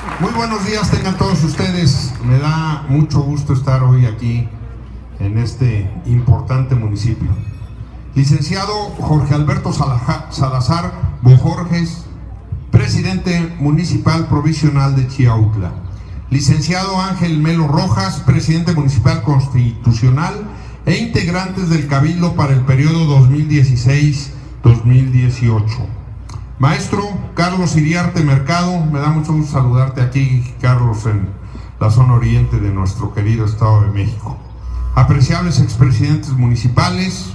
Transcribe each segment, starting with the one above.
Muy buenos días tengan todos ustedes. Me da mucho gusto estar hoy aquí en este importante municipio. Licenciado Jorge Alberto Salazar Bojorges, presidente municipal provisional de Chiautla. Licenciado Ángel Melo Rojas, presidente municipal constitucional e integrantes del Cabildo para el periodo 2016-2018. Maestro Carlos Iriarte Mercado, me da mucho gusto saludarte aquí, Carlos, en la zona oriente de nuestro querido Estado de México. Apreciables expresidentes municipales,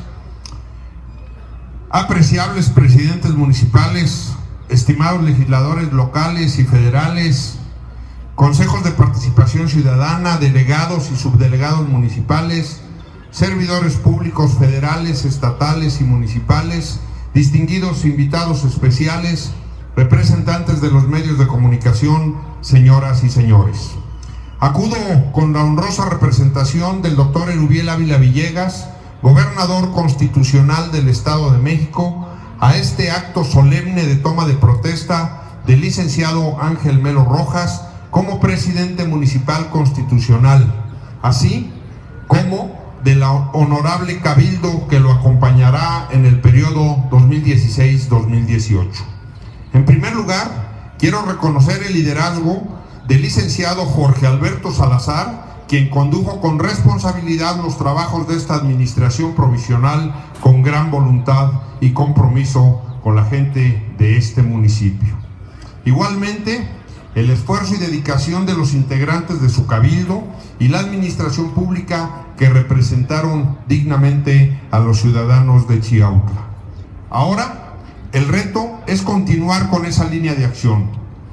apreciables presidentes municipales, estimados legisladores locales y federales, consejos de participación ciudadana, delegados y subdelegados municipales, servidores públicos federales, estatales y municipales, distinguidos invitados especiales, representantes de los medios de comunicación, señoras y señores. Acudo con la honrosa representación del doctor Erubiel Ávila Villegas, gobernador constitucional del Estado de México, a este acto solemne de toma de protesta del licenciado Ángel Melo Rojas como presidente municipal constitucional, así como de la honorable Cabildo que lo acompañará en el periodo 2016-2018. En primer lugar, quiero reconocer el liderazgo del licenciado Jorge Alberto Salazar, quien condujo con responsabilidad los trabajos de esta administración provisional con gran voluntad y compromiso con la gente de este municipio. Igualmente, el esfuerzo y dedicación de los integrantes de su cabildo y la administración pública que representaron dignamente a los ciudadanos de Chiautla. Ahora, el reto es continuar con esa línea de acción.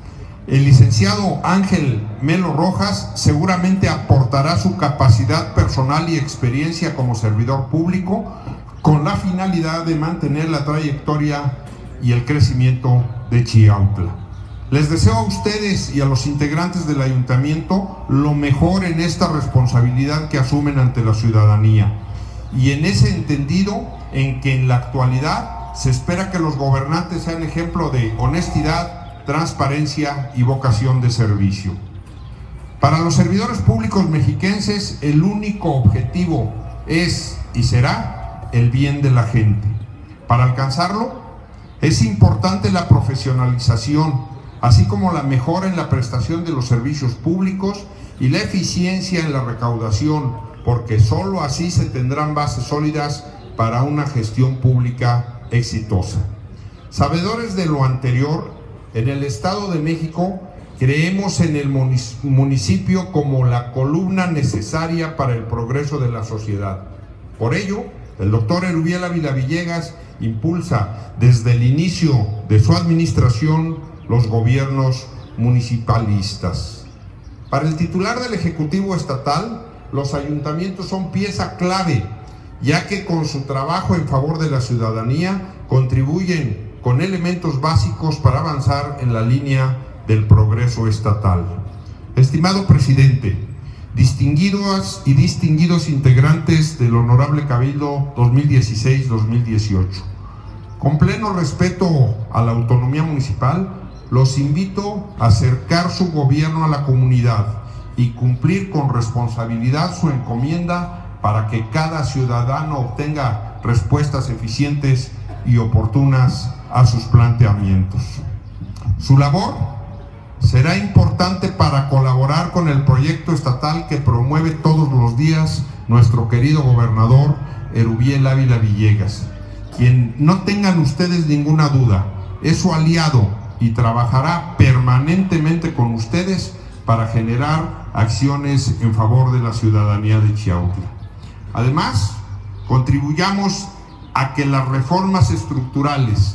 El licenciado Ángel Melo Rojas seguramente aportará su capacidad personal y experiencia como servidor público con la finalidad de mantener la trayectoria y el crecimiento de Chiautla. Les deseo a ustedes y a los integrantes del ayuntamiento lo mejor en esta responsabilidad que asumen ante la ciudadanía, y en ese entendido en que en la actualidad se espera que los gobernantes sean ejemplo de honestidad, transparencia y vocación de servicio. Para los servidores públicos mexiquenses, el único objetivo es y será el bien de la gente. Para alcanzarlo, es importante la profesionalización, así como la mejora en la prestación de los servicios públicos y la eficiencia en la recaudación, porque sólo así se tendrán bases sólidas para una gestión pública exitosa. Sabedores de lo anterior, en el Estado de México creemos en el municipio como la columna necesaria para el progreso de la sociedad. Por ello, el doctor Erubiel Ávila Villegas impulsa desde el inicio de su administración los gobiernos municipalistas. Para el titular del Ejecutivo Estatal, los ayuntamientos son pieza clave, ya que con su trabajo en favor de la ciudadanía contribuyen con elementos básicos para avanzar en la línea del progreso estatal. Estimado presidente, distinguidas y distinguidos integrantes del Honorable Cabildo 2016-2018, con pleno respeto a la autonomía municipal, los invito a acercar su gobierno a la comunidad y cumplir con responsabilidad su encomienda para que cada ciudadano obtenga respuestas eficientes y oportunas a sus planteamientos. Su labor será importante para colaborar con el proyecto estatal que promueve todos los días nuestro querido gobernador Erubiel Ávila Villegas, quien, no tengan ustedes ninguna duda, es su aliado y trabajará permanentemente con ustedes para generar acciones en favor de la ciudadanía de Chiautla. Además, contribuyamos a que las reformas estructurales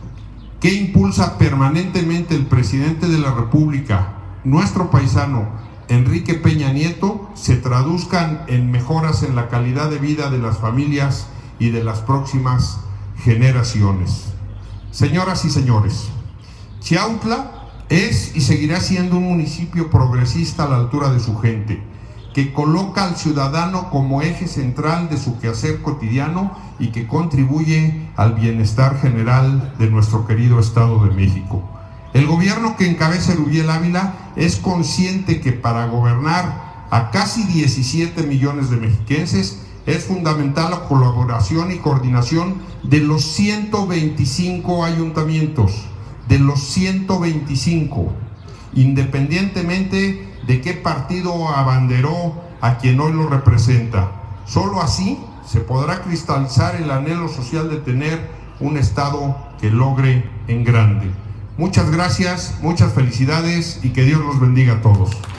que impulsa permanentemente el presidente de la República, nuestro paisano Enrique Peña Nieto, se traduzcan en mejoras en la calidad de vida de las familias y de las próximas generaciones. Señoras y señores, Chiautla es y seguirá siendo un municipio progresista a la altura de su gente, que coloca al ciudadano como eje central de su quehacer cotidiano y que contribuye al bienestar general de nuestro querido Estado de México. El gobierno que encabeza Erubiel Ávila es consciente que para gobernar a casi 17 millones de mexiquenses es fundamental la colaboración y coordinación de los 125 ayuntamientos, de los 125, independientemente de qué partido abanderó a quien hoy lo representa. Solo así se podrá cristalizar el anhelo social de tener un Estado que logre en grande. Muchas gracias, muchas felicidades y que Dios los bendiga a todos.